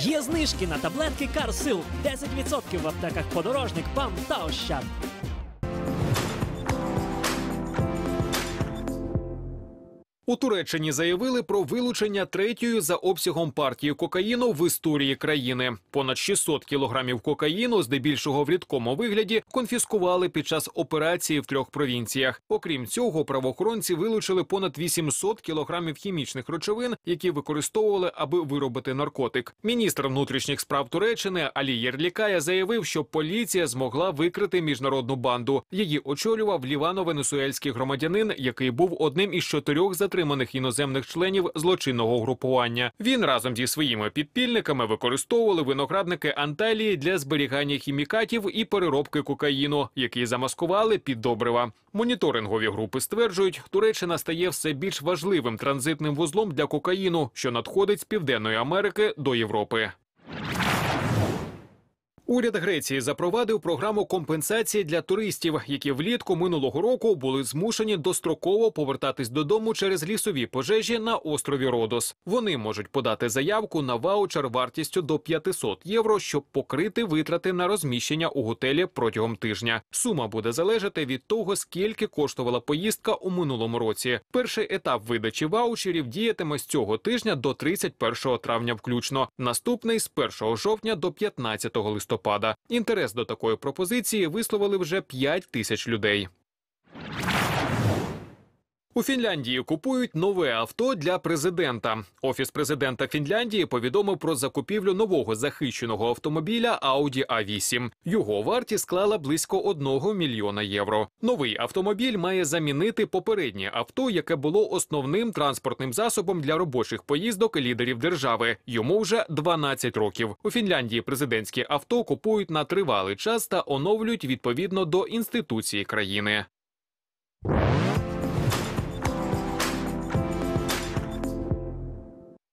Є знижки на таблетки Карсил. 10% в аптеках Подорожник, ПАМ та Ощад. У Туреччині заявили про вилучення третьої за обсягом партії кокаїну в історії країни. Понад 600 кілограмів кокаїну, здебільшого в рідкому вигляді, конфіскували під час операції в 3 провінціях. Окрім цього, правоохоронці вилучили понад 800 кілограмів хімічних речовин, які використовували, аби виробити наркотик. Міністр внутрішніх справ Туреччини Алі Єрлікая заявив, що поліція змогла викрити міжнародну банду. Її очолював лівано-венесуельський громадянин, який був одним із 4 затриманих іноземних членів злочинного угрупування. Він разом зі своїми підпільниками використовували виноградники Анталії для зберігання хімікатів і переробки кокаїну, які замаскували під добрива. Моніторингові групи стверджують, Туреччина стає все більш важливим транзитним вузлом для кокаїну, що надходить з Південної Америки до Європи. Уряд Греції запровадив програму компенсації для туристів, які влітку минулого року були змушені достроково повертатись додому через лісові пожежі на острові Родос. Вони можуть подати заявку на ваучер вартістю до 500 євро, щоб покрити витрати на розміщення у готелі протягом тижня. Сума буде залежати від того, скільки коштувала поїздка у минулому році. Перший етап видачі ваучерів діятиме з цього тижня до 31 травня включно. Наступний – з 1 жовтня до 15 листопада. Інтерес до такої пропозиції висловили вже 5 тисяч людей. У Фінляндії купують нове авто для президента. Офіс президента Фінляндії повідомив про закупівлю нового захищеного автомобіля Audi A8. Його вартість склала близько 1 мільйона євро. Новий автомобіль має замінити попереднє авто, яке було основним транспортним засобом для робочих поїздок лідерів держави. Йому вже 12 років. У Фінляндії президентські авто купують на тривалий час та оновлюють відповідно до інституції країни.